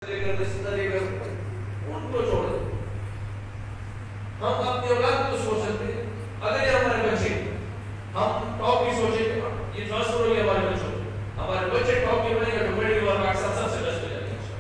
ان کو چھوڑ دیں. ہم اپنی اولاد کو سوچ سکتے ہیں. اگر یہ ہمارے بچے ہم ٹاپ کی سوچیں گے یہ ٹرانسفر ہو گیا ہمارے بچوں ہمارے بچے ٹاپ کی بنے گا تو بڑی اور پاکستان سب سے بیسٹ ہو جائے گا.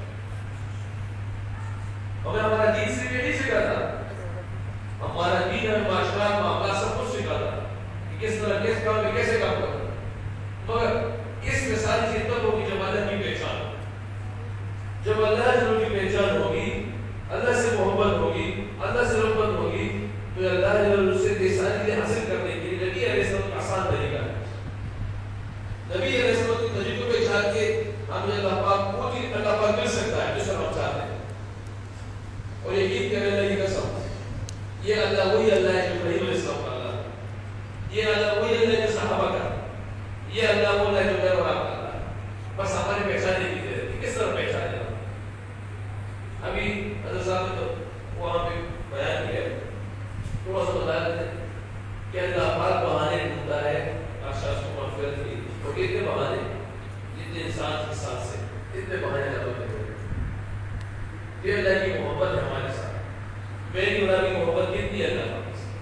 ہمیں ہمارا دین صرف یہ نہیں سکھاتا, ہمارا دین ہمیں معاشرات معاملات سب کچھ سکھاتا کہ کس طرح کس کام میں کیسے کام کرنا. مگر اس میں ساری چیز تب ہوگی جب اللہ کی پہچان ہوگی, جب اللہ جل کی پہچان ہوگی, اللہ سے محبت ہوگی, اللہ سے رغبت ہوگی, تو اللہ جل سے یہ ساری چیزیں حاصل کرنے کے لیے نبی علیہ السلام کا آسان طریقہ ہے. نبی علیہ السلام کی طریقوں پہ چاہ کے ہمیں اللہ پاک وہ چیز اللہ پاک مل سکتا ہے جس پر ہم چاہتے ہیں. اور یقین کریں اللہ کی قسم, یہ اللہ وہی اللہ ہے جو ابراہیم علیہ السلام کا اللہ ہے, یہ اللہ وہی اللہ ہے جو صحابہ کا, یہ اللہ وہ اللہ ہے جو میرے اور آپ کا اللہ ہے. بس ہماری پہچانے کی ضرورت ہے, کس طرح پہچانے. ابھی حضرت صاحب نے تو وہاں پہ بیان کیا, تھوڑا سا بتا دیتے ہیں کہ اللہ پاک بہانے ڈھونڈتا ہے شخص کو مغفرت کی, اور کتنے بہانے جتنے انسان کے ساتھ سے اتنے بہانے اللہ نے ہوئے. یہ اللہ کی محبت ہے ہمارے ساتھ, میری اللہ کی محبت کتنی ہے اللہ پاک سے,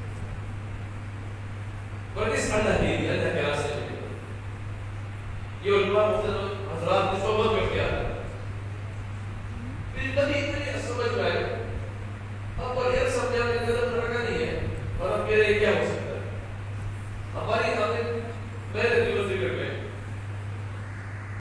پر اس اللہ کے لیے اللہ کے راستے میں یہ علماء مختلف